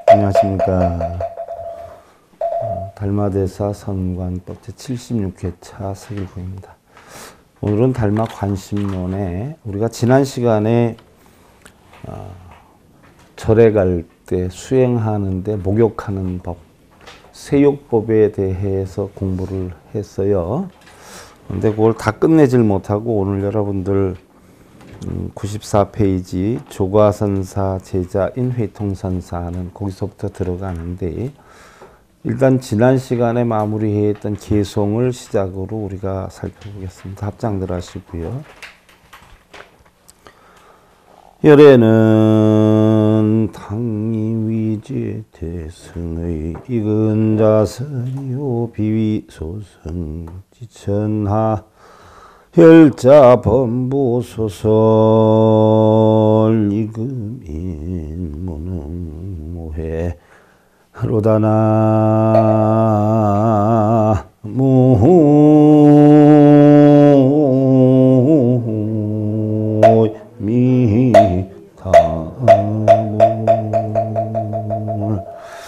안녕하십니까. 달마대사 선관법 제76회차 서길구입니다. 오늘은 달마 관심론에 우리가 지난 시간에 절에 갈 때 수행하는데 목욕하는 법, 세욕법에 대해서 공부를 했어요. 근데 그걸 다 끝내질 못하고 오늘 여러분들 94페이지 조과선사 제자인 회통선사는 거기서부터 들어가는데, 일단 지난 시간에 마무리했던 개송을 시작으로 우리가 살펴보겠습니다. 합장들 하시고요. 열애는 당이위제 대승의 익은 자선이요 비위소승 지천하 혈자 범부 소설 이금인 무능무해 로다나 무미타물.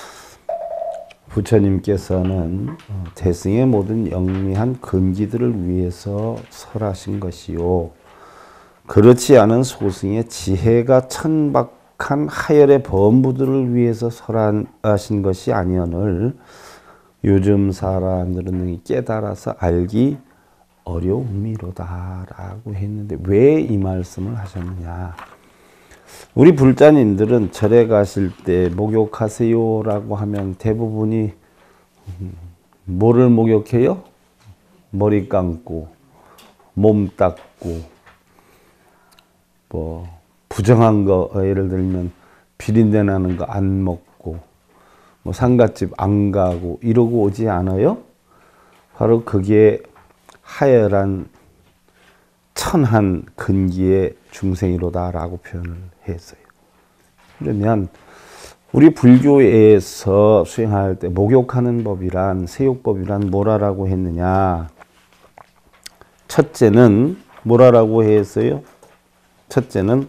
부처님께서는 대승의 모든 영리한 근기들을 위해서 설하신 것이요, 그렇지 않은 소승의 지혜가 천박한 하열의 범부들을 위해서 설하신 것이 아니오늘 요즘 사람들은 능히 깨달아서 알기 어려움이로다 라고 했는데, 왜 이 말씀을 하셨느냐. 우리 불자님들은 절에 가실 때 목욕하세요 라고 하면 대부분이 뭐를 목욕해요? 머리 감고 몸 닦고, 뭐 부정한 거 예를 들면 비린내 나는 거 안 먹고, 뭐 상갓집 안 가고 이러고 오지 않아요? 바로 그게 하열한 천한 근기의 중생이로다 라고 표현을 했어요. 그러면 우리 불교에서 수행할 때 목욕하는 법이란, 세욕법이란 뭐라고 했느냐. 첫째는 뭐라고 했어요? 첫째는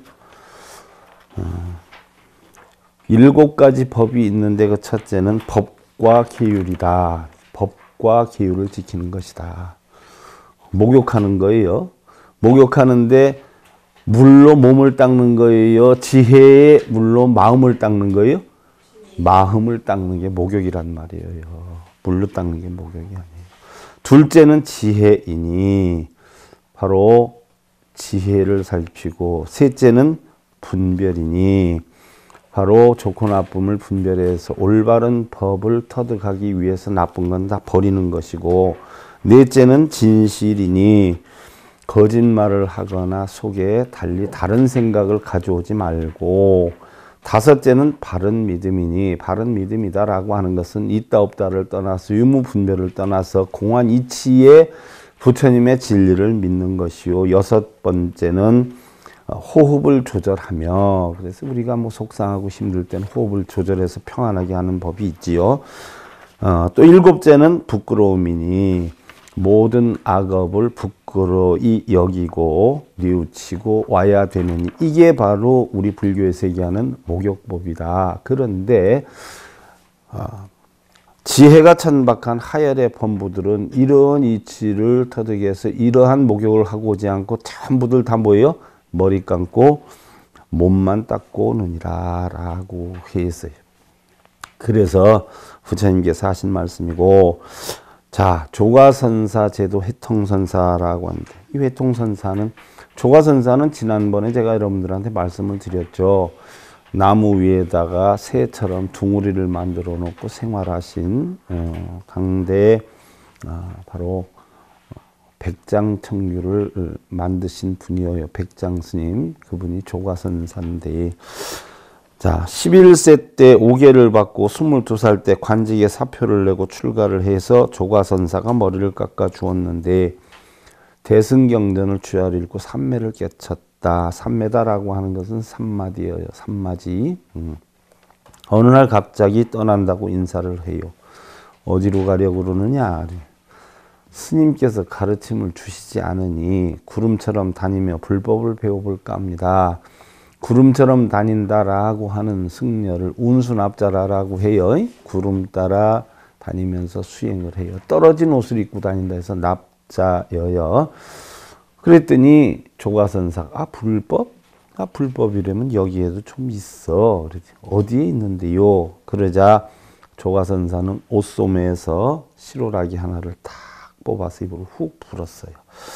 7가지 법이 있는데 그 첫째는 법과 계율이다. 법과 계율을 지키는 것이다. 목욕하는 거예요. 목욕하는데 물로 몸을 닦는 거예요? 지혜의 물로 마음을 닦는 거예요? 마음을 닦는 게 목욕이란 말이에요. 물로 닦는 게 목욕이 아니에요. 둘째는 지혜이니 바로 지혜를 살피고, 셋째는 분별이니 바로 좋고 나쁨을 분별해서 올바른 법을 터득하기 위해서 나쁜 건 다 버리는 것이고, 넷째는 진실이니 거짓말을 하거나 속에 달리 다른 생각을 가져오지 말고, 다섯째는 바른 믿음이니, 바른 믿음이다라고 하는 것은 있다 없다를 떠나서 유무분별을 떠나서 공한 이치에 부처님의 진리를 믿는 것이요, 여섯 번째는 호흡을 조절하며, 그래서 우리가 뭐 속상하고 힘들 때는 호흡을 조절해서 평안하게 하는 법이 있지요. 또 일곱째는 부끄러움이니 모든 악업을 부끄러이 여기고 뉘우치고 와야 되느니, 이게 바로 우리 불교에서 얘기하는 목욕법이다. 그런데 지혜가 천박한 하열의 범부들은 이러한 이치를 터득해서 이러한 목욕을 하고 오지 않고 전부들 다 뭐예요? 머리 감고 몸만 닦고 오느니라 라고 했어요. 그래서 부처님께서 하신 말씀이고, 자, 조과선사 제도 회통선사라고 하는데, 이 회통선사는, 조과선사는 지난번에 제가 여러분들한테 말씀을 드렸죠. 나무 위에다가 새처럼 둥우리를 만들어 놓고 생활하신 강대의 바로 백장청규를 만드신 분이에요. 백장스님, 그분이 조과선사인데, 자, 11세 때 5계를 받고 22살 때 관직에 사표를 내고 출가를 해서 조과선사가 머리를 깎아 주었는데, 대승경전을 주야로 읽고 삼매를 깨쳤다. 삼매다라고 하는 것은 삼마디예요. 삼마지. 어느 날 갑자기 떠난다고 인사를 해요. 어디로 가려고 그러느냐? 스님께서 가르침을 주시지 않으니 구름처럼 다니며 불법을 배워볼까 합니다. 구름처럼 다닌다라고 하는 승려를 운수납자라고 해요. 구름 따라 다니면서 수행을 해요. 떨어진 옷을 입고 다닌다 해서 납자여요. 그랬더니 조가선사가 불법? 불법이라면 여기에도 좀 있어. 어디에 있는데요? 그러자 조가선사는 옷소매에서 시로라기 하나를 탁 뽑아서 입으로 훅 불었어요.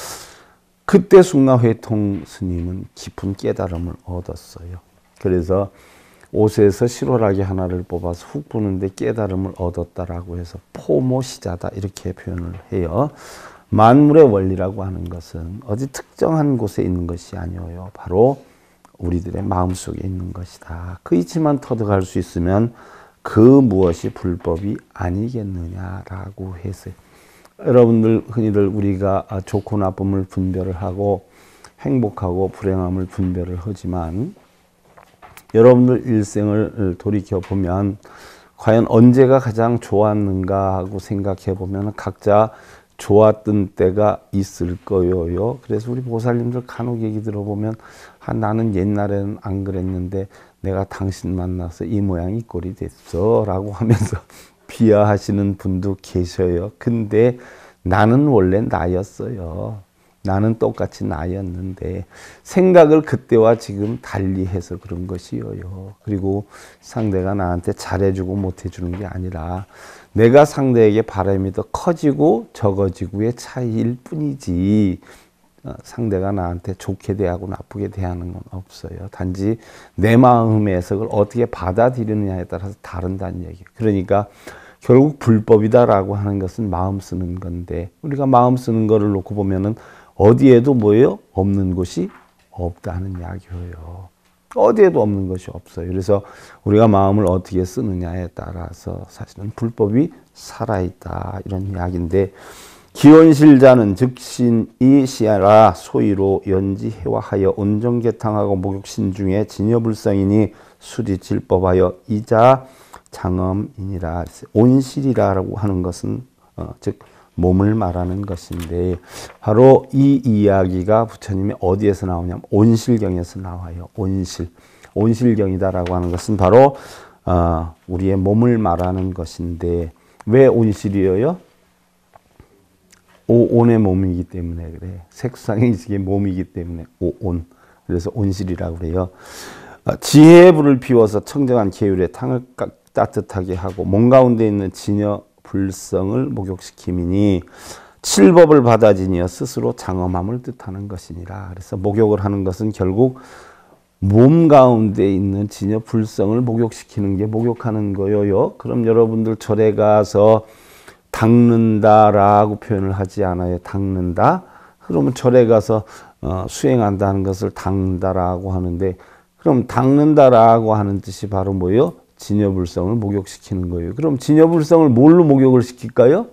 그때 숭라회통 스님은 깊은 깨달음을 얻었어요. 그래서 옷에서 시로라기 하나를 뽑아서 훅 부는데 깨달음을 얻었다라고 해서 포모시자다 이렇게 표현을 해요. 만물의 원리라고 하는 것은 어디 특정한 곳에 있는 것이 아니에요. 바로 우리들의 마음속에 있는 것이다. 그 이치만 터득할 수 있으면 그 무엇이 불법이 아니겠느냐라고 해서 여러분들 흔히들 우리가 좋고 나쁨을 분별을 하고 행복하고 불행함을 분별을 하지만 여러분들 일생을 돌이켜 보면 과연 언제가 가장 좋았는가 하고 생각해 보면 각자 좋았던 때가 있을 거예요. 그래서 우리 보살님들 간혹 얘기 들어보면 나는 옛날에는 안 그랬는데 내가 당신 만나서 이 모양 이 꼴이 됐어 라고 하면서 비하하시는 분도 계셔요. 근데 나는 원래 나였어요. 나는 똑같이 나였는데 생각을 그때와 지금 달리해서 그런 것이에요. 그리고 상대가 나한테 잘해주고 못해주는 게 아니라 내가 상대에게 바람이 더 커지고 적어지고의 차이일 뿐이지 상대가 나한테 좋게 대하고 나쁘게 대하는 건 없어요. 단지 내 마음의 해석을 어떻게 받아들이느냐에 따라서 다른다는 얘기예요. 그러니까 결국 불법이다라고 하는 것은 마음 쓰는 건데 우리가 마음 쓰는 거를 놓고 보면은 어디에도 뭐예요? 없는 곳이 없다는 이야기예요. 어디에도 없는 것이 없어요. 그래서 우리가 마음을 어떻게 쓰느냐에 따라서 사실은 불법이 살아있다 이런 이야기인데 기원실자는 즉신이 시아라 소위로 연지해와하여 온정개탕하고 목욕신중에 진여불성이니 수리질법하여 이자 장엄이니라. 온실이라고 하는 것은 즉 몸을 말하는 것인데 바로 이 이야기가 부처님이 어디에서 나오냐면 온실경에서 나와요. 온실경이다라고 하는 것은 바로 우리의 몸을 말하는 것인데 왜 온실이에요? 오온의 몸이기 때문에 그래. 색상의 이게 몸이기 때문에 오온. 그래서 온실이라고 그래요. 지혜의 불을 피워서 청정한 계율의 탕을 따뜻하게 하고 몸 가운데 있는 진여 불성을 목욕시킴이니 칠법을 받아지니여 스스로 장엄함을 뜻하는 것이니라. 그래서 목욕을 하는 것은 결국 몸 가운데 있는 진여 불성을 목욕시키는 게 목욕하는 거예요. 그럼 여러분들 절에 가서 닦는다라고 표현을 하지 않아요. 닦는다. 그러면 절에 가서 수행한다는 것을 닦는다라고 하는데 그럼 닦는다라고 하는 뜻이 바로 뭐예요? 진여불성을 목욕시키는 거예요. 그럼 진여불성을 뭘로 목욕을 시킬까요?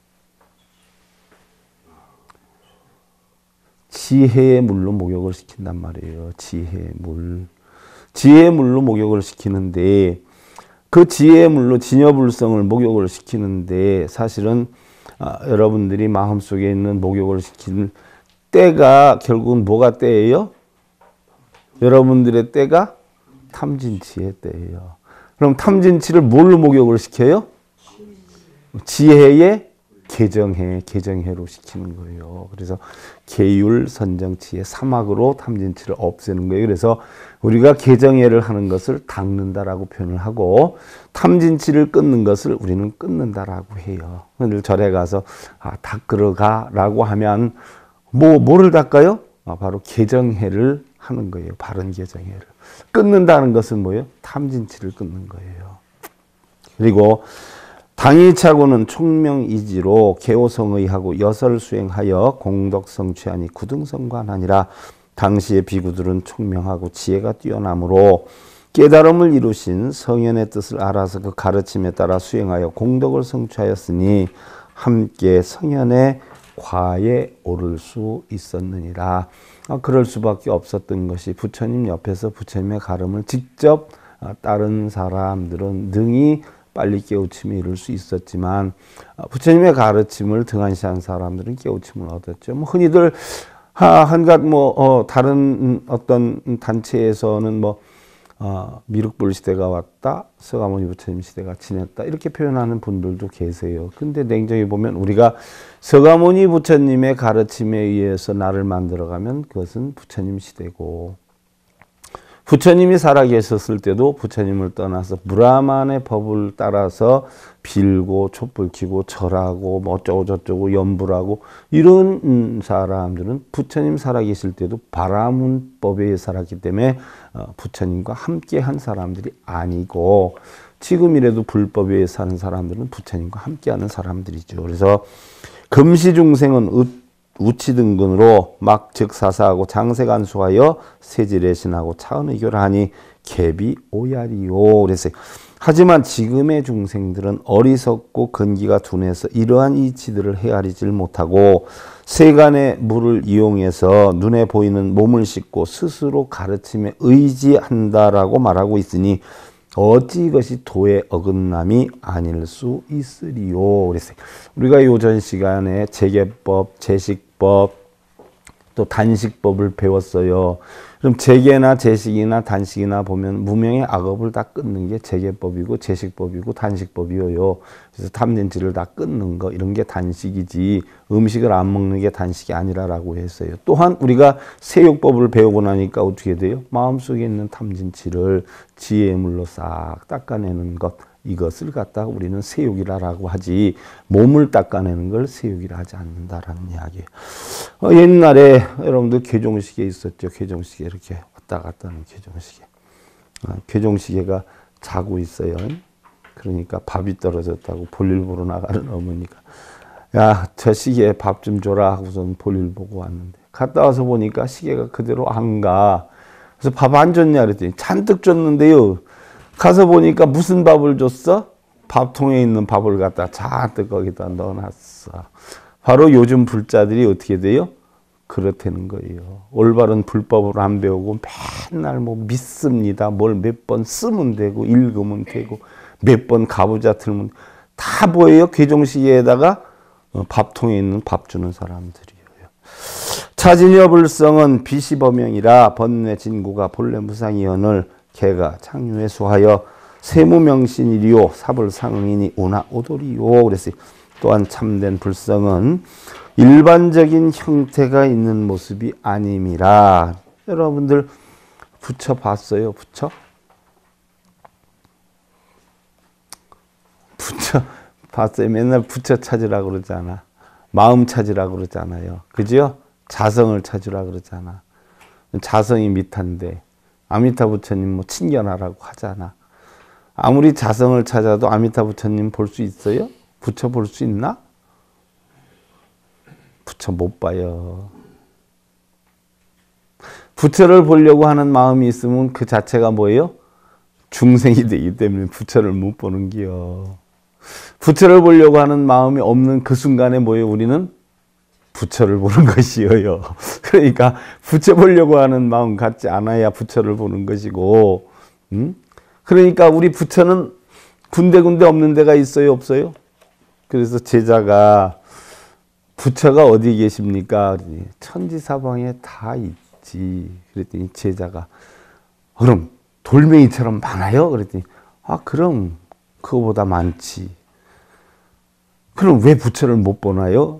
지혜의 물로 목욕을 시킨단 말이에요. 지혜의 물. 지혜의 물로 목욕을 시키는데 그 지혜의 물로 진여불성을 목욕을 시키는데 사실은 여러분들이 마음속에 있는 목욕을 시키는 때가 결국은 뭐가 때예요? 여러분들의 때가 탐진치의 때예요. 그럼 탐진치를 뭘로 목욕을 시켜요? 지혜의 개정해로 시키는 거예요. 그래서 계율, 선정치의 사막으로 탐진치를 없애는 거예요. 그래서 우리가 개정해를 하는 것을 닦는다라고 표현을 하고 탐진치를 끊는 것을 우리는 끊는다라고 해요. 늘 절에 가서 닦으러 가라고 하면 뭐를 닦아요? 바로 개정해를 하는 거예요. 바른 개정해를. 끊는다는 것은 뭐예요? 탐진치를 끊는 거예요. 그리고 당이차고는 총명이지로 개오성의하고 여설 수행하여 공덕성취하니 구등성관하니라. 당시의 비구들은 총명하고 지혜가 뛰어나므로 깨달음을 이루신 성현의 뜻을 알아서 그 가르침에 따라 수행하여 공덕을 성취하였으니 함께 성현의 과에 오를 수 있었느니라. 그럴 수밖에 없었던 것이 부처님 옆에서 부처님의 가름을 직접 따른 사람들은 능히 빨리 깨우침을 이룰 수 있었지만 부처님의 가르침을 등한시한 사람들은 깨우침을 얻었죠. 흔히들 한갓 다른 어떤 단체에서는 미륵불 시대가 왔다, 서가모니 부처님 시대가 지냈다 이렇게 표현하는 분들도 계세요. 근데 냉정히 보면 우리가 서가모니 부처님의 가르침에 의해서 나를 만들어가면 그것은 부처님 시대고, 부처님이 살아계셨을 때도 부처님을 떠나서 브라만의 법을 따라서 빌고 촛불 켜고 절하고 어쩌고 저쩌고 연불하고 이런 사람들은 부처님 살아계실 때도 바라문법에 살았기 때문에 부처님과 함께한 사람들이 아니고, 지금이라도 불법에 사는 사람들은 부처님과 함께하는 사람들이죠. 그래서 금시중생은 우치등근으로 막즉사사하고 장세간수하여 세지래신하고 차은의교라하니 개비 오야리요. 그랬어요. 하지만 지금의 중생들은 어리석고 근기가 둔해서 이러한 이치들을 헤아리질 못하고 세간의 물을 이용해서 눈에 보이는 몸을 씻고 스스로 가르침에 의지한다라고 말하고 있으니 어찌 이것이 도의 어긋남이 아닐 수 있으리요. 그랬어요. 우리가 요전 시간에 재개법, 제식법, 또 단식법을 배웠어요. 그럼 재개나 제식이나 단식이나 보면 무명의 악업을 다 끊는 게 재개법이고 제식법이고 단식법이에요. 그래서 탐진치를 다 끊는 거, 이런 게 단식이지 음식을 안 먹는 게 단식이 아니라라고 했어요. 또한 우리가 세욕법을 배우고 나니까 어떻게 돼요? 마음속에 있는 탐진치를 지혜의 물로 싹 닦아내는 것, 이것을 갖다가 우리는 세욕이라고 하지 몸을 닦아내는 걸 세욕이라 하지 않는다라는 이야기예요. 옛날에 여러분들 괴종시계 있었죠. 괴종시계 이렇게 왔다 갔다 하는 괴종시계. 괴종시계가 자고 있어요. 그러니까 밥이 떨어졌다고 볼일 보러 나가는 어머니가 야, 저 시계에 밥 좀 줘라 하고선 볼일 보고 왔는데 갔다 와서 보니까 시계가 그대로 안 가. 그래서 밥 안 줬냐 그랬더니 잔뜩 줬는데요. 가서 보니까 무슨 밥을 줬어? 밥통에 있는 밥을 갖다 잔뜩 거기다 넣어놨어. 바로 요즘 불자들이 어떻게 돼요? 그렇다는 거예요. 올바른 불법을 안 배우고 맨날 믿습니다. 뭘 몇 번 쓰면 되고 읽으면 되고 몇 번 가부좌 틀면 다 뭐예요? 괴종시계에다가 밥통에 있는 밥 주는 사람들이에요. 차진여 불성은 비시범명이라 번뇌 진구가 본래 무상이언을 개가 창유에 수하여 세무명신이리요 사불상응이니 오나 오돌이요. 그랬어요. 또한 참된 불성은 일반적인 형태가 있는 모습이 아님이라. 여러분들 부처 봤어요? 부처? 부처 봤어요? 맨날 부처 찾으라고 그러잖아. 마음 찾으라고 그러잖아요. 그죠? 자성을 찾으라고 그러잖아. 자성이 미탄데 아미타 부처님 친견하라고 하잖아. 아무리 자성을 찾아도 아미타 부처님 볼 수 있어요? 부처 볼 수 있나? 부처 못 봐요. 부처를 보려고 하는 마음이 있으면 그 자체가 뭐예요? 중생이 되기 때문에 부처를 못 보는 기요. 부처를 보려고 하는 마음이 없는 그 순간에 뭐예요? 우리는 부처를 보는 것이에요. 그러니까 부처 보려고 하는 마음 갖지 않아야 부처를 보는 것이고, 그러니까 우리 부처는 군데군데 없는 데가 있어요? 없어요? 그래서 제자가 부처가 어디 계십니까? 천지사방에 다 있지. 그랬더니 제자가 그럼 돌멩이처럼 많아요? 그랬더니 그럼 그거보다 많지. 그럼 왜 부처를 못 보나요?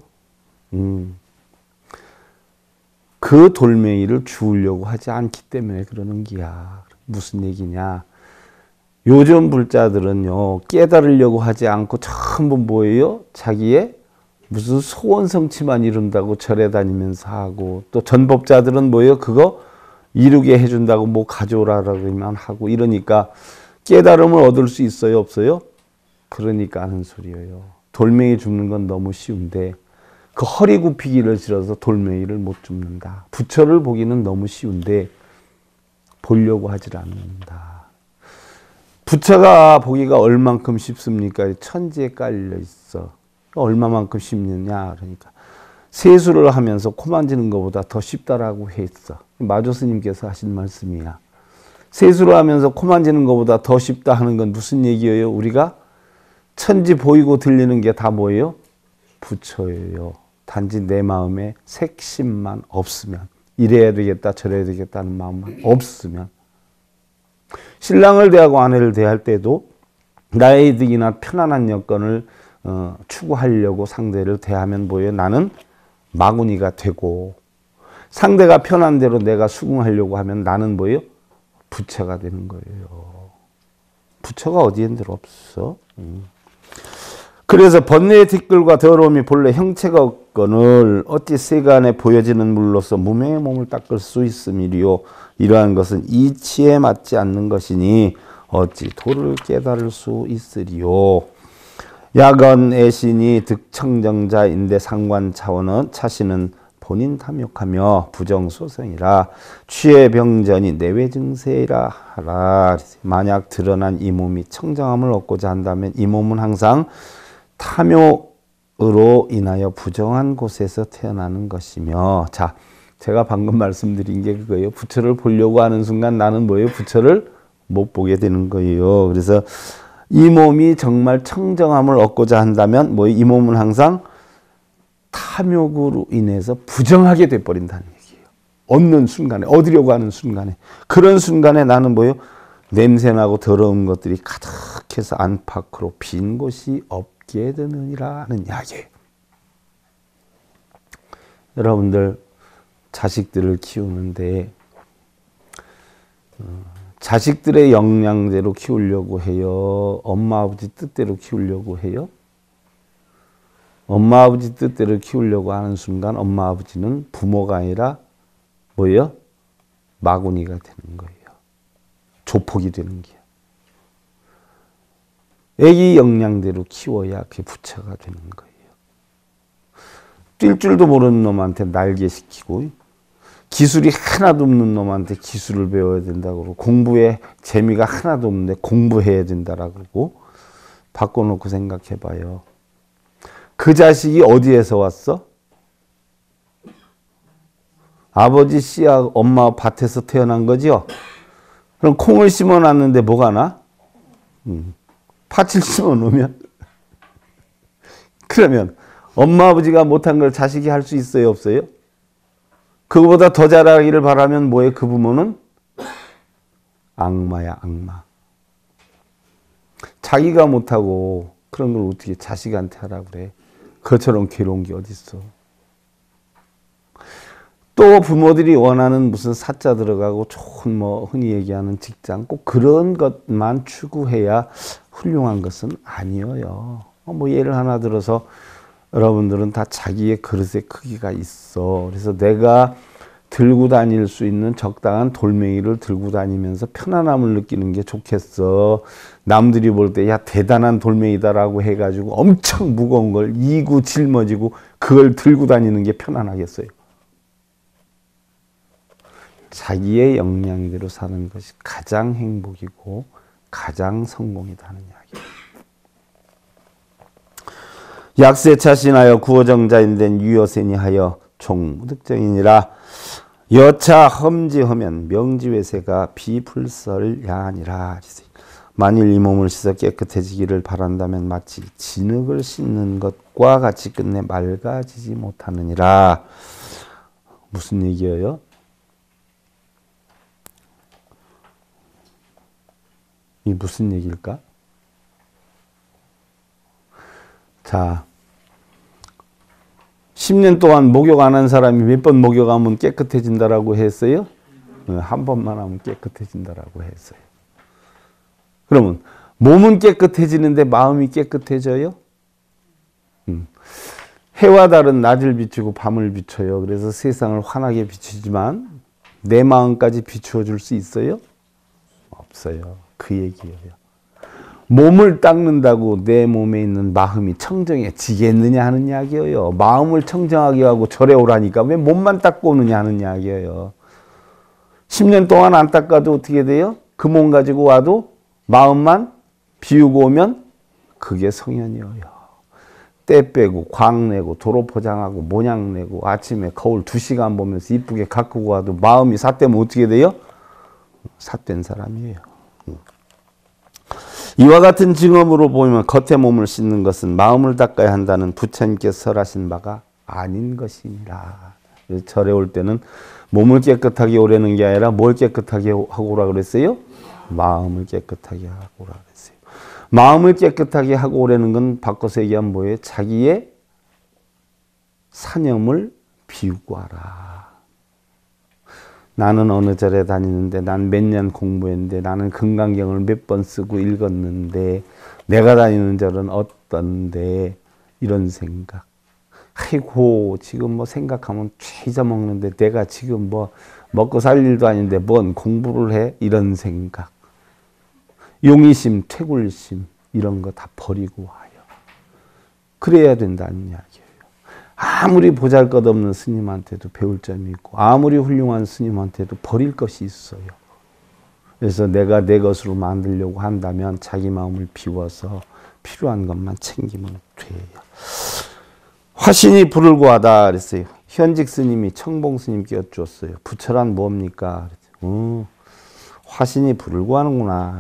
그 돌멩이를 주우려고 하지 않기 때문에 그러는 기야. 무슨 얘기냐? 요즘 불자들은요, 깨달으려고 하지 않고 전부 뭐예요? 자기의 무슨 소원 성취만 이룬다고 절에 다니면서 하고, 또 전법자들은 뭐예요? 그거 이루게 해준다고 뭐 가져오라고만 하고 이러니까 깨달음을 얻을 수 있어요? 없어요? 그러니까 하는 소리예요. 돌멩이 줍는 건 너무 쉬운데 그 허리 굽히기를 싫어서 돌멩이를 못 줍는다. 부처를 보기는 너무 쉬운데 보려고 하질 않는다. 부처가 보기가 얼만큼 쉽습니까? 천지에 깔려 있어. 얼마만큼 쉽느냐? 그러니까 세수를 하면서 코 만지는 것보다 더 쉽다라고 했어. 마조 스님께서 하신 말씀이야. 세수를 하면서 코 만지는 것보다 더 쉽다 하는 건 무슨 얘기예요? 우리가 천지 보이고 들리는 게 다 뭐예요? 부처예요. 단지 내 마음에 색심만 없으면, 이래야 되겠다 저래야 되겠다는 마음만 없으면, 신랑을 대하고 아내를 대할 때도 나의 이득이나 편안한 여건을 추구하려고 상대를 대하면 뭐예요? 나는 마구니가 되고, 상대가 편한 대로 내가 수긍하려고 하면 나는 뭐예요? 부처가 되는 거예요. 부처가 어디엔들 없어. 그래서 번뇌의 티끌과 더러움이 본래 형체가 없거늘 어찌 세간에 보여지는 물로서 무명의 몸을 닦을 수 있음이리요. 이러한 것은 이치에 맞지 않는 것이니 어찌 도를 깨달을 수 있으리요. 야건 애신이 득청정자인데 상관 차원은 차시는 본인 탐욕하며 부정소생이라 취해 병전이 내외 증세이라 하라. 만약 드러난 이 몸이 청정함을 얻고자 한다면 이 몸은 항상 탐욕으로 인하여 부정한 곳에서 태어나는 것이며, 자, 제가 방금 말씀드린 게 그거예요. 부처를 보려고 하는 순간 나는 뭐예요? 부처를 못 보게 되는 거예요. 그래서 이 몸이 정말 청정함을 얻고자 한다면 이 몸은 항상 탐욕으로 인해서 부정하게 돼버린다는 얘기예요. 얻는 순간에, 얻으려고 하는 순간에, 그런 순간에 나는 뭐예요? 냄새나고 더러운 것들이 가득해서 안팎으로 빈 곳이 없게 되느니라는 이야기예요. 여러분들 자식들을 키우는데 자식들의 역량대로 키우려고 해요? 엄마 아버지 뜻대로 키우려고 해요? 엄마 아버지 뜻대로 키우려고 하는 순간 엄마 아버지는 부모가 아니라 뭐예요? 마구니가 되는 거예요. 조폭이 되는 게요. 애기 역량대로 키워야 그게 부처가 되는 거예요. 뛸 줄도 모르는 놈한테 날개시키고, 기술이 하나도 없는 놈한테 기술을 배워야 된다고 그러고, 공부에 재미가 하나도 없는데 공부해야 된다라고 그러고, 바꿔놓고 생각해 봐요. 그 자식이 어디에서 왔어? 아버지 씨야 엄마 밭에서 태어난 거죠? 그럼 콩을 심어놨는데 뭐가 나? 팥을 심어놓으면? 그러면 엄마 아버지가 못한 걸 자식이 할 수 있어요? 없어요? 그거보다 더 잘하기를 바라면 뭐예요? 그 부모는? 악마야, 악마. 자기가 못하고 그런 걸 어떻게 자식한테 하라고 그래? 그처럼 괴로운 게 어딨어. 또 부모들이 원하는 무슨 사자 들어가고 좋은 흔히 얘기하는 직장, 꼭 그런 것만 추구해야 훌륭한 것은 아니에요. 예를 하나 들어서 여러분들은 다 자기의 그릇의 크기가 있어. 그래서 내가 들고 다닐 수 있는 적당한 돌멩이를 들고 다니면서 편안함을 느끼는 게 좋겠어. 남들이 볼 때 야 대단한 돌멩이다라고 해가지고 엄청 무거운 걸 이고 짊어지고 그걸 들고 다니는 게 편안하겠어요. 자기의 역량대로 사는 것이 가장 행복이고 가장 성공이다는 이야기예요. 약세차신하여 구어정자인 유여센이 하여 총무득정이니라. 여차 험지하면 명지외세가 비불설야하니라. 만일 이 몸을 씻어 깨끗해지기를 바란다면 마치 진흙을 씻는 것과 같이 끝내 맑아지지 못하느니라. 무슨 얘기예요? 이 무슨 얘기일까? 자, 10년 동안 목욕 안 한 사람이 몇 번 목욕하면 깨끗해진다라고 했어요? 한 번만 하면 깨끗해진다라고 했어요. 그러면 몸은 깨끗해지는데 마음이 깨끗해져요? 해와 달은 낮을 비추고 밤을 비춰요. 그래서 세상을 환하게 비추지만 내 마음까지 비추어 줄 수 있어요? 없어요. 그 얘기예요. 몸을 닦는다고 내 몸에 있는 마음이 청정해지겠느냐 하는 이야기예요. 마음을 청정하게 하고 절에 오라니까 왜 몸만 닦고 오느냐 하는 이야기예요. 10년 동안 안 닦아도 어떻게 돼요? 그 몸 가지고 와도 마음만 비우고 오면 그게 성현이에요. 때 빼고 광 내고 도로 포장하고 모양 내고 아침에 거울 2시간 보면서 이쁘게 가꾸고 와도 마음이 삿되면 어떻게 돼요? 삿된 사람이에요. 이와 같은 증언으로 보면 겉의 몸을 씻는 것은 마음을 닦아야 한다는 부처님께서 설하신 바가 아닌 것이니라. 그래서 절에 올 때는 몸을 깨끗하게 오라는 게 아니라 뭘 깨끗하게 하고 오라 그랬어요? 마음을 깨끗하게 하고 오라 그랬어요. 마음을 깨끗하게 하고 오라는 건 바꿔서 얘기하면 뭐예요? 자기의 사념을 비우고 하라. 나는 어느 절에 다니는데 난 몇 년 공부했는데 나는 금강경을 몇 번 쓰고 읽었는데 내가 다니는 절은 어떤데 이런 생각. 아이고 지금 뭐 생각하면 죄 잊어먹는데 내가 지금 뭐 먹고 살 일도 아닌데 뭔 공부를 해? 이런 생각. 용의심, 퇴굴심 이런 거 다 버리고 와요. 그래야 된다는 이야기예요. 아무리 보잘것없는 스님한테도 배울 점이 있고 아무리 훌륭한 스님한테도 버릴 것이 있어요. 그래서 내가 내 것으로 만들려고 한다면 자기 마음을 비워서 필요한 것만 챙기면 돼요. 화신이 불을 구하다 그랬어요. 현직 스님이 청봉 스님께 여쭈었어요. 부처란 뭡니까? 화신이 불을 구하는구나.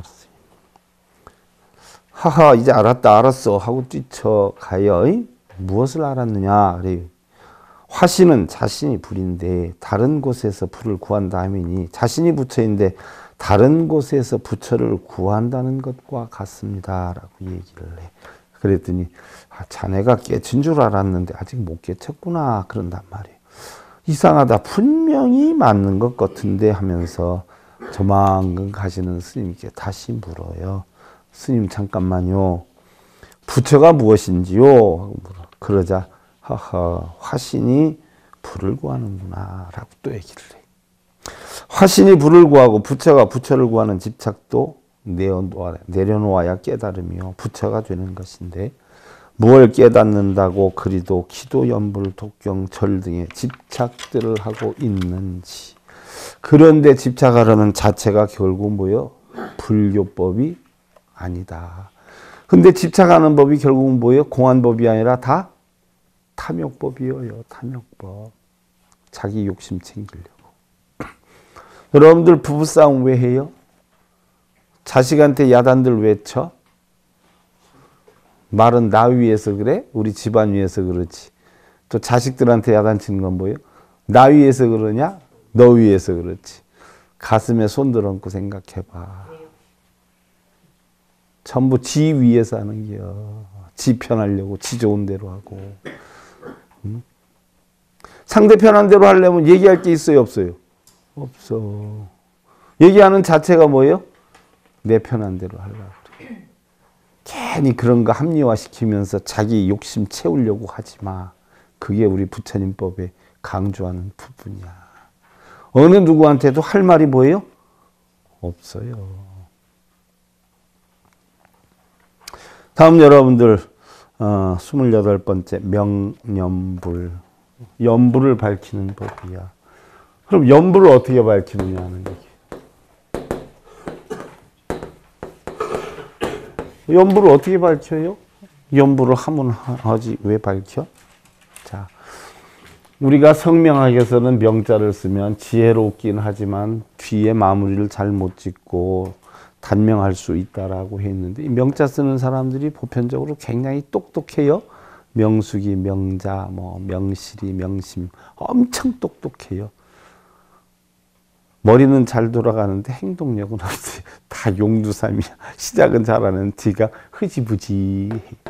하하 이제 알았다 알았어 하고 뛰쳐가요. 무엇을 알았느냐? 그래요. 화신은 자신이 불인데 다른 곳에서 불을 구한다 하면이 자신이 부처인데 다른 곳에서 부처를 구한다는 것과 같습니다. 라고 얘기를 해. 그랬더니 자네가 깨친 줄 알았는데 아직 못 깨쳤구나. 그런단 말이에요. 이상하다. 분명히 맞는 것 같은데 하면서 조만간 가시는 스님께 다시 물어요. 스님 잠깐만요. 부처가 무엇인지요? 하고 물어. 그러자 하하 화신이 불을 구하는구나 라고 또 얘기를 해. 화신이 불을 구하고 부처가 부처를 구하는 집착도 내려놓아야 깨달으며 부처가 되는 것인데 무엇을 깨닫는다고 그리도 기도, 연불, 독경, 절 등의 집착들을 하고 있는지. 그런데 집착하려는 자체가 결국 뭐요? 불교법이 아니다. 근데 집착하는 법이 결국은 뭐예요? 공안법이 아니라 다 탐욕법이에요. 탐욕법. 자기 욕심 챙기려고. 여러분들 부부싸움 왜 해요? 자식한테 야단들 왜 쳐? 말은 나 위해서 그래? 우리 집안 위해서 그렇지. 또 자식들한테 야단치는 건 뭐예요? 나 위해서 그러냐? 너 위해서 그렇지. 가슴에 손들 얹고 생각해봐. 전부 지 위해서 하는 게요. 지 편하려고 지 좋은 대로 하고. 상대 편한 대로 하려면 얘기할 게 있어요 없어요? 없어. 얘기하는 자체가 뭐예요? 내 편한 대로 하려고 그래. 괜히 그런 거 합리화시키면서 자기 욕심 채우려고 하지 마. 그게 우리 부처님법에 강조하는 부분이야. 어느 누구한테도 할 말이 뭐예요? 없어요. 다음 여러분들 28번째 명연불. 연불을 밝히는 법이야. 그럼 연불을 어떻게 밝히느냐 하는 얘기. 연불을 어떻게 밝혀요? 연불을 하면 하지 왜 밝혀? 자, 우리가 성명학에서는 명자를 쓰면 지혜롭긴 하지만 뒤에 마무리를 잘 못 짓고 단명할 수 있다라고 했는데 이 명자 쓰는 사람들이 보편적으로 굉장히 똑똑해요. 명숙이, 명자, 뭐 명실이, 명심 엄청 똑똑해요. 머리는 잘 돌아가는데 행동력은 없어요. 다 용두삼이야. 시작은 잘하는 뒤가 흐지부지해.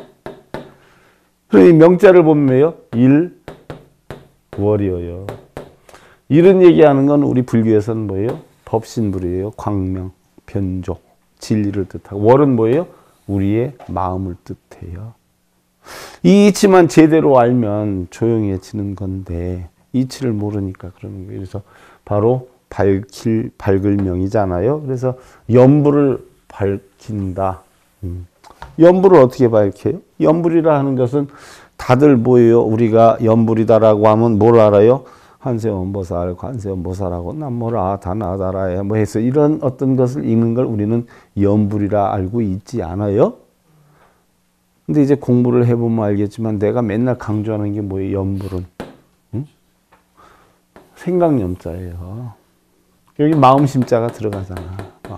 그러니 명자를 보면요. 일, 월이어요. 일은 얘기하는 건 우리 불교에서는 뭐예요? 법신불이에요. 광명, 변조, 진리를 뜻하고. 월은 뭐예요? 우리의 마음을 뜻해요. 이 이치만 제대로 알면 조용해지는 건데 이치를 모르니까 그러는 거예요. 그래서 바로 밝을 명이잖아요. 그래서 연불을 밝힌다. 연불을 어떻게 밝혀요? 연불이라 하는 것은 다들 뭐예요? 우리가 연불이다라고 하면 뭘 알아요? 한세원보살, 관세음보살하고 남모라 다나다라에 뭐 해서 이런 어떤 것을 읽는 걸 우리는 연불이라 알고 있지 않아요? 근데 이제 공부를 해보면 알겠지만 내가 맨날 강조하는 게 뭐예요? 연불은 생각염자예요. 여기 마음심자가 들어가잖아.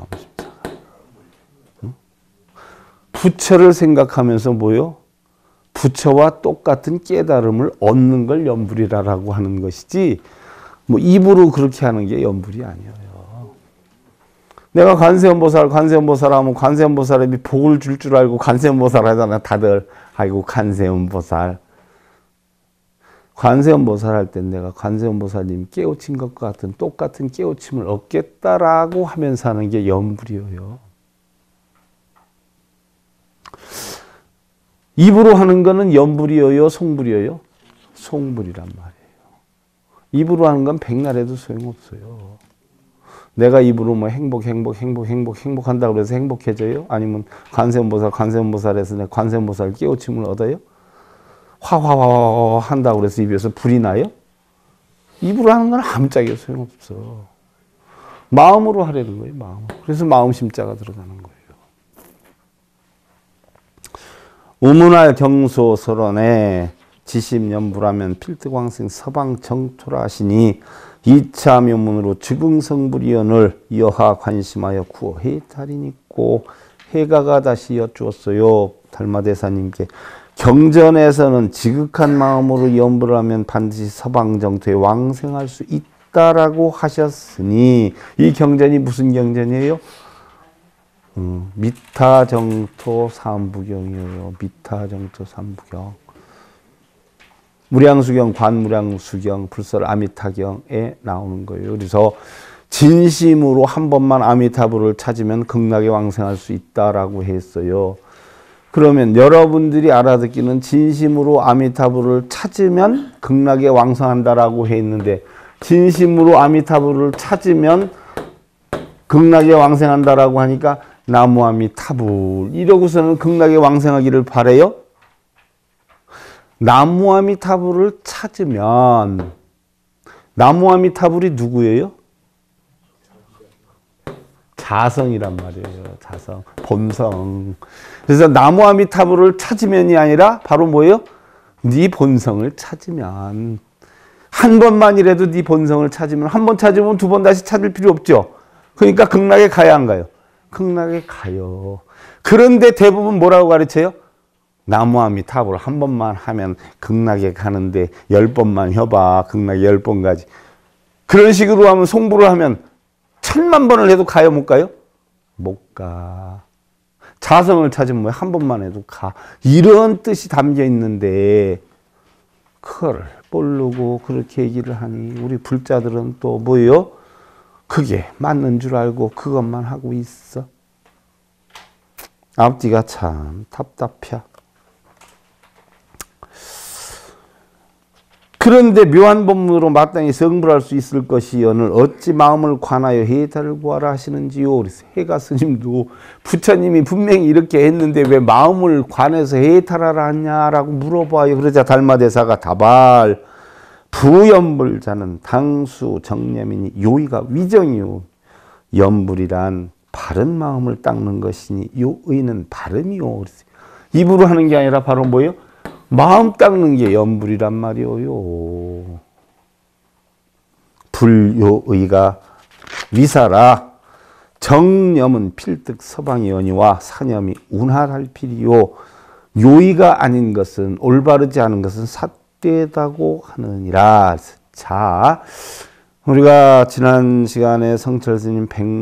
마음심자가. 부처를 생각하면서 뭐요? 부처와 똑같은 깨달음을 얻는 걸 염불이라고 하는 것이지 뭐 입으로 그렇게 하는 게 염불이 아니에요. 내가 관세음보살 하면 관세음보살이 복을 줄 줄 알고 관세음보살 하잖아. 다들 아이고 관세음보살. 관세음보살 할 땐 내가 관세음보살님 깨우친 것과 같은 똑같은 깨우침을 얻겠다라고 하면서 하는 게 염불이에요. 입으로 하는 거는 염불이에요, 송불이에요? 송불이란 말이에요. 입으로 하는 건 백날해도 소용없어요. 내가 입으로 뭐 행복한다고 해서 행복해져요? 아니면 관세음보살에서 내가 관세음보살 깨우침을 얻어요? 화화화화 한다고 해서 입에서 불이 나요? 입으로 하는 건 아무짝에 소용없어. 마음으로 하려는 거예요, 마음으로. 그래서 마음심자가 들어가는 거예요. 우문할 경소 설원에 지심연불하면 필득왕생 서방정토라 하시니 2차 묘문으로 즉응성불이연을 여하 관심하여 구호 해탈이니고 해가가 다시 여쭈었어요. 달마대사님께 경전에서는 지극한 마음으로 연불을 하면 반드시 서방정토에 왕생할 수 있다라고 하셨으니 이 경전이 무슨 경전이에요? 미타정토 삼부경이에요. 미타정토 삼부경. 무량수경, 관무량수경, 불설 아미타경에 나오는 거예요. 그래서 진심으로 한 번만 아미타불을 찾으면 극락에 왕생할 수 있다라고 했어요. 그러면 여러분들이 알아듣기는 진심으로 아미타불을 찾으면 극락에 왕생한다라고 했는데 진심으로 아미타불을 찾으면 극락에 왕생한다라고 하니까 나무아미타불 이러고서는 극락에 왕생하기를 바래요? 나무아미타불을 찾으면 나무아미타불이 누구예요? 자성이란 말이에요. 자성, 본성. 그래서 나무아미타불을 찾으면이 아니라 바로 뭐예요? 네 본성을 찾으면 한 번만이라도 네 본성을 찾으면 한 번 찾으면 두 번 다시 찾을 필요 없죠. 그러니까 극락에 가야 안 가요? 극락에 가요. 그런데 대부분 뭐라고 가르쳐요? 나무아미타불 한 번만 하면 극락에 가는데 10번만 해봐. 극락에 10번 가지. 그런 식으로 하면 송부를 하면 1000만 번을 해도 가요? 못 가요? 못 가. 자성을 찾으면 뭐 한 번만 해도 가. 이런 뜻이 담겨 있는데 그걸 모르고 그렇게 얘기를 하니 우리 불자들은 또 뭐예요? 그게 맞는 줄 알고 그것만 하고 있어. 앞뒤가 참 답답해. 그런데 묘한 법문으로 마땅히 성불할 수 있을 것이여늘 어찌 마음을 관하여 해탈을 구하라 하시는지요. 그래서 해가 스님도 부처님이 분명히 이렇게 했는데 왜 마음을 관해서 해탈하라 하냐라고 물어봐요. 그러자 달마대사가 다발 부연불자는 당수 정념이니 요의가 위정이요. 연불이란 바른 마음을 닦는 것이니 요의는 바름이요. 입으로 하는 게 아니라 바로 뭐예요? 마음 닦는 게 연불이란 말이오요. 불요의가 위사라. 정념은 필득 서방의 연이와 사념이 운하할 필이요. 요의가 아닌 것은 올바르지 않은 것은 삿되다고 하느니라. 자, 우리가 지난 시간에 성철 스님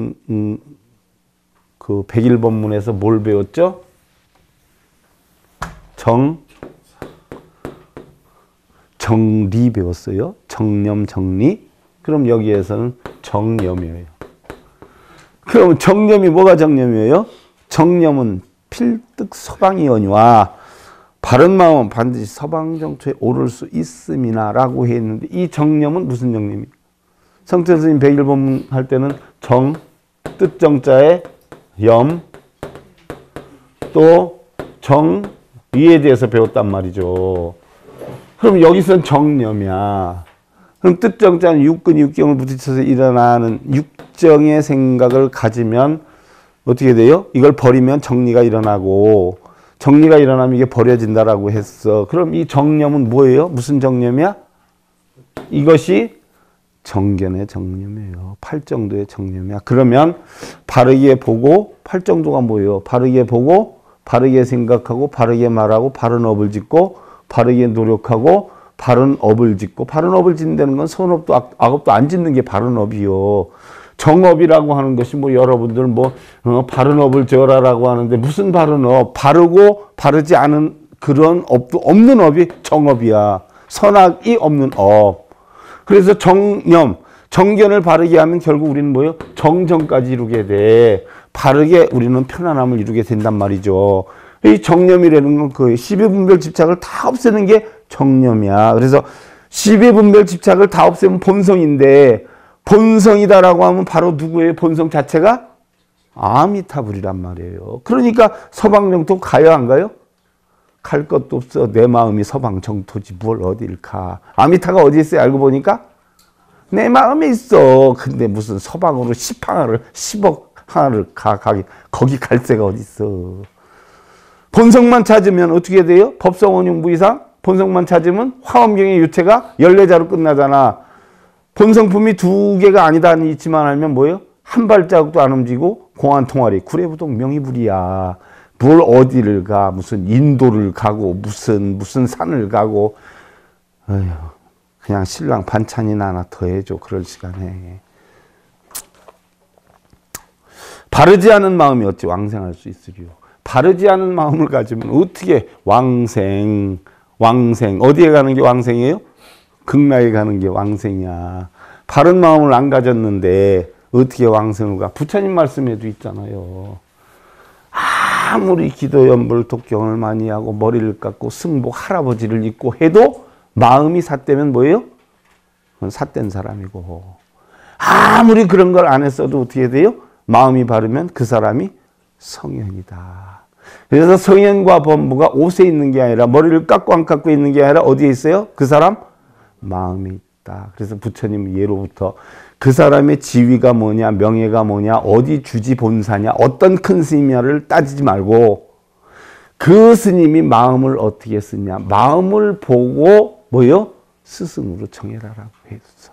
101법문에서 뭘 배웠죠? 정리 배웠어요. 정념, 정리. 그럼 여기에서는 정념이에요. 그럼 정념이 뭐가 정념이에요? 정념은 필득 서방이 연이와 바른 마음은 반드시 서방정토에 오를 수 있음이나 라고 했는데 이 정념은 무슨 정념이에요? 성철 스님 101법문 할 때는 정, 뜻정자에 염, 또 정, 이에 대해서 배웠단 말이죠. 그럼 여기서는 정념이야. 그럼 뜻정자는 육근, 육경을 부딪혀서 일어나는 육정의 생각을 가지면 어떻게 돼요? 이걸 버리면 정리가 일어나고 정리가 일어나면 이게 버려진다라고 했어. 그럼 이 정념은 뭐예요? 무슨 정념이야? 이것이 정견의 정념이에요. 팔정도의 정념이야. 그러면 바르게 보고 팔정도가 뭐예요? 바르게 보고 바르게 생각하고 바르게 말하고 바른 업을 짓고 바르게 노력하고 바른 업을 짓고 바른 업을 짓는다는 건 선업도 악업도 안 짓는 게 바른 업이요. 정업이라고 하는 것이 뭐 여러분들 뭐 바른 업을 지어라라고 하는데 무슨 바른 업? 바르고 바르지 않은 그런 업도 없는 업이 정업이야. 선악이 없는 업. 그래서 정념, 정견을 바르게 하면 결국 우리는 뭐예요? 정정까지 이루게 돼. 바르게 우리는 편안함을 이루게 된단 말이죠. 이 정념이라는 건 그 12분별 집착을 다 없애는 게 정념이야. 그래서 12분별 집착을 다 없애면 본성인데 본성이다라고 하면 바로 누구예요? 본성 자체가 아미타불이란 말이에요. 그러니까 서방정토 가요 안 가요? 갈 것도 없어. 내 마음이 서방정토지 뭘 어딜 가. 아미타가 어디 있어요? 알고 보니까 내 마음에 있어. 근데 무슨 서방으로 10억 항아를 가기 거기 갈 데가 어디 있어. 본성만 찾으면 어떻게 돼요? 법성원용 무이상 본성만 찾으면 화엄경의 유체가 14자로 끝나잖아. 본성품이 2개가 아니다니 있지만 알면 뭐예요? 한 발자국도 안 움직이고 공안 통화리 구례부동 명의불이야. 뭘 어디를 가 무슨 인도를 가고 무슨 산을 가고 어휴, 그냥 신랑 반찬이나 하나 더 해줘. 그럴 시간에 바르지 않은 마음이 어찌 왕생할 수 있으리요. 바르지 않은 마음을 가지면 어떻게 왕생 어디에 가는 게 왕생이에요? 극락에 가는 게 왕생이야. 바른 마음을 안 가졌는데 어떻게 왕생을 가? 부처님 말씀에도 있잖아요. 아무리 기도 연불 독경을 많이 하고 머리를 깎고 승복 할아버지를 입고 해도 마음이 삿되면 뭐예요? 그건 삿된 사람이고 아무리 그런 걸 안 했어도 어떻게 돼요? 마음이 바르면 그 사람이 성현이다. 그래서 성현과 범부가 옷에 있는 게 아니라 머리를 깎고 안 깎고 있는 게 아니라 어디에 있어요? 그 사람 마음에 있다. 그래서 부처님 예로부터 그 사람의 지위가 뭐냐 명예가 뭐냐 어디 주지 본사냐 어떤 큰 스님이냐를 따지지 말고 그 스님이 마음을 어떻게 쓰냐 마음을 보고 뭐요? 스승으로 정해라라고 했어.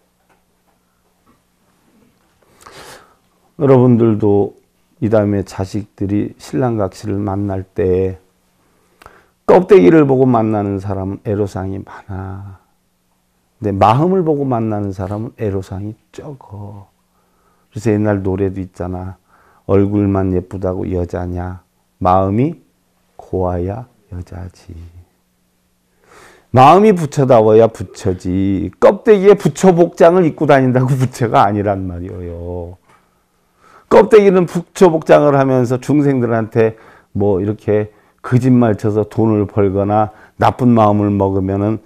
여러분들도 이 다음에 자식들이 신랑각시를 만날 때 껍데기를 보고 만나는 사람은 애로사항이 많아. 근데 마음을 보고 만나는 사람은 애로사항이 적어. 그래서 옛날 노래도 있잖아. 얼굴만 예쁘다고 여자냐. 마음이 고와야 여자지. 마음이 부처다워야 부처지. 껍데기에 부처 복장을 입고 다닌다고 부처가 아니란 말이에요. 껍데기는 부처 복장을 하면서 중생들한테 뭐 이렇게 거짓말 쳐서 돈을 벌거나 나쁜 마음을 먹으면은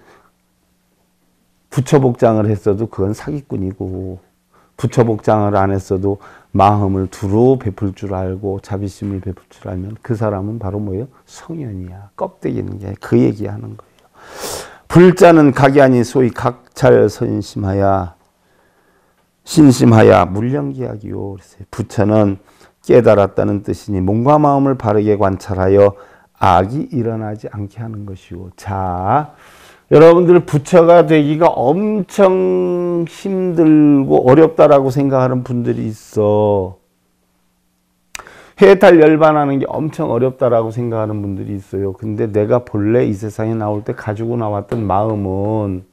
부처 복장을 했어도 그건 사기꾼이고 부처 복장을 안 했어도 마음을 두루 베풀 줄 알고 자비심을 베풀 줄 알면 그 사람은 바로 뭐예요? 성현이야. 껍데기는 게 그 얘기하는 거예요. 불자는 각이 아니 소위 각찰 선심하야 신심하야 물령기약이요. 부처는 깨달았다는 뜻이니 몸과 마음을 바르게 관찰하여 악이 일어나지 않게 하는 것이요. 자, 여러분들 부처가 되기가 엄청 힘들고 어렵다라고 생각하는 분들이 있어. 해탈 열반하는 게 엄청 어렵다라고 생각하는 분들이 있어요. 근데 내가 본래 이 세상에 나올 때 가지고 나왔던 마음은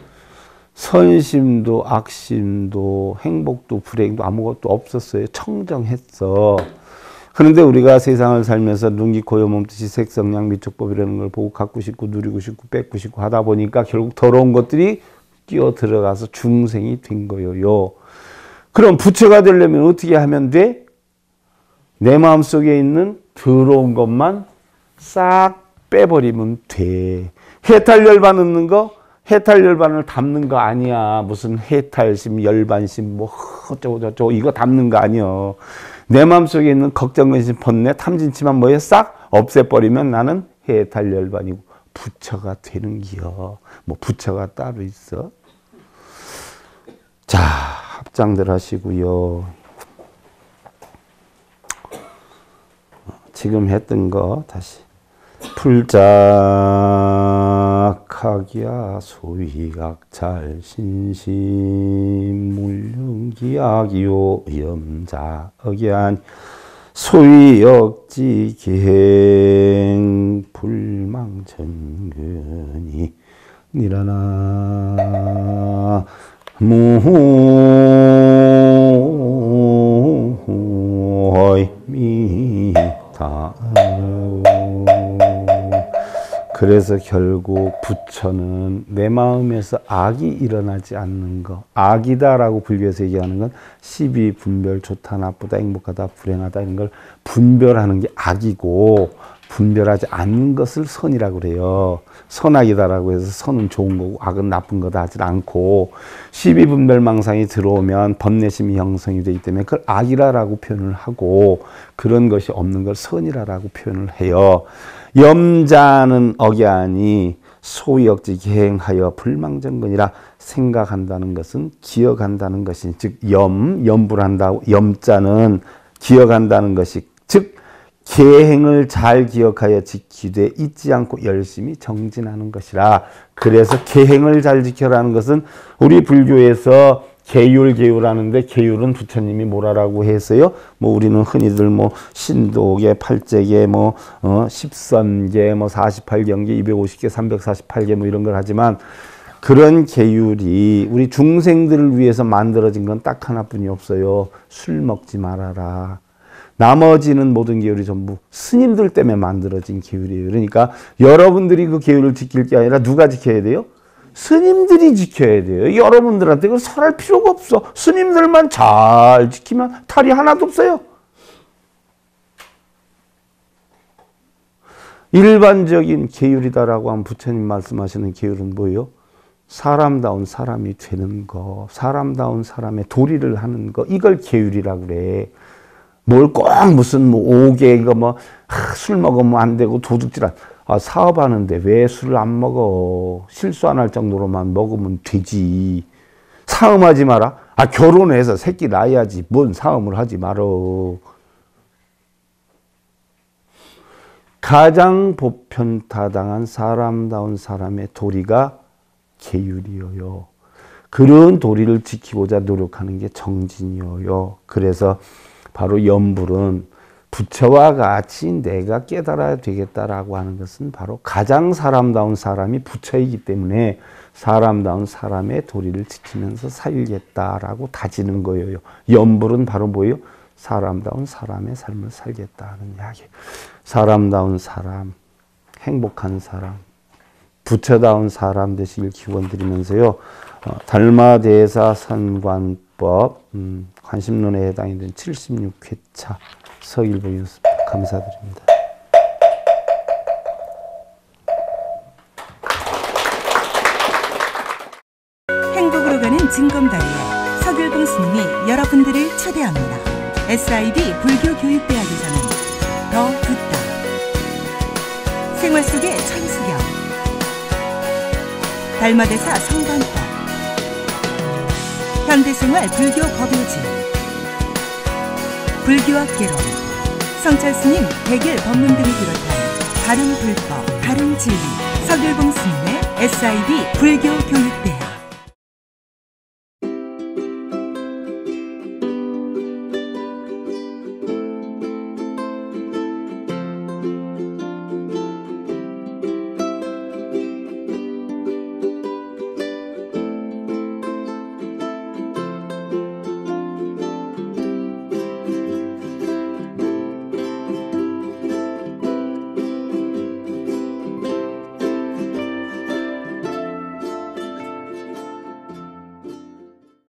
선심도 악심도 행복도 불행도 아무것도 없었어요. 청정했어. 그런데 우리가 세상을 살면서 눈기 고요 몸뜻이 색성량 미촉법이라는 걸 보고 갖고 싶고 누리고 싶고 뺏고 싶고 하다 보니까 결국 더러운 것들이 끼어 들어가서 중생이 된 거예요. 그럼 부처가 되려면 어떻게 하면 돼? 내 마음속에 있는 더러운 것만 싹 빼버리면 돼. 해탈 열반 얻는 거 해탈 열반을 담는 거 아니야. 무슨 해탈심, 열반심, 뭐 어쩌고 저쩌고 이거 담는 거 아니야. 내 마음속에 있는 걱정, 근심, 번뇌, 탐진치만 뭐에 싹 없애버리면 나는 해탈 열반이고 부처가 되는 기여. 뭐 부처가 따로 있어. 자, 합장들 하시고요. 지금 했던 거 다시. 풀작학이야 소위각찰 신심 물륜기약이요 염자억이한 소위 억지 기행 불망전근이 니라나 무호이미다. 그래서 결국 부처는 내 마음에서 악이 일어나지 않는 것, 악이다라고 불교에서 얘기하는 건 시비, 분별, 좋다, 나쁘다, 행복하다, 불행하다 이런 걸 분별하는 게 악이고 분별하지 않는 것을 선이라고 그래요. 선악이다라고 해서 선은 좋은 거고 악은 나쁜 거다 하지 않고 시비, 분별, 망상이 들어오면 번뇌심이 형성이 되기 때문에 그걸 악이라고 표현을 하고 그런 것이 없는 걸 선이라고 표현을 해요. 염자는 억야니 소위 억지 기행하여 불망정근이라 생각한다는 것은 기억한다는 것이 즉 염불한다고 염자는 기억한다는 것이 즉 계행을 잘 기억하여 지키되 잊지 않고 열심히 정진하는 것이라. 그래서 계행을 잘 지켜라는 것은 우리 불교에서 계율하는데 계율은 부처님이 뭐라고 했어요? 뭐 우리는 흔히들 뭐 신도계, 팔제계, 뭐 13계, 뭐 48경계, 250계, 348계 뭐 이런 걸 하지만 그런 계율이 우리 중생들을 위해서 만들어진 건 딱 하나뿐이 없어요. 술 먹지 말아라. 나머지는 모든 계율이 전부 스님들 때문에 만들어진 계율이에요. 그러니까 여러분들이 그 계율을 지킬 게 아니라 누가 지켜야 돼요? 스님들이 지켜야 돼요. 여러분들한테 그걸 설할 필요가 없어. 스님들만 잘 지키면 탈이 하나도 없어요. 일반적인 계율이다라고 하면 부처님 말씀하시는 계율은 뭐예요? 사람다운 사람이 되는 거, 사람다운 사람의 도리를 하는 거, 이걸 계율이라고 그래. 뭘 꼭 무슨 뭐 5개 이거 뭐 술 먹으면 안 되고 도둑질 안. 사업하는데 왜 술을 안 먹어? 실수 안 할 정도로만 먹으면 되지. 사음하지 마라. 결혼해서 새끼 낳아야지. 뭔 사음을 하지 말어. 가장 보편타당한 사람다운 사람의 도리가 계율이어요. 그런 도리를 지키고자 노력하는 게 정진이어요. 그래서 바로 염불은 부처와 같이 내가 깨달아야 되겠다라고 하는 것은 바로 가장 사람다운 사람이 부처이기 때문에 사람다운 사람의 도리를 지키면서 살겠다라고 다지는 거예요. 염불은 바로 뭐예요? 사람다운 사람의 삶을 살겠다는 이야기. 사람다운 사람, 행복한 사람, 부처다운 사람 되시길 기원드리면서요. 달마대사 선관법 관심론에 해당이 된 76회차 서일봉이었습니다. 감사드립니다. 행복으로 가는 징검다리에 서길봉 스님이 여러분들을 초대합니다. SIB 불교교육대학에서는 더 듣다, 생활 속의 천수경, 달마대사 성관법, 현대생활 불교 법요지, 불교학개론, 성찰스님 백일 법문 등을 비롯한 다른 불법, 다른 진리, 서길봉 스님의 SIB 불교교육대학.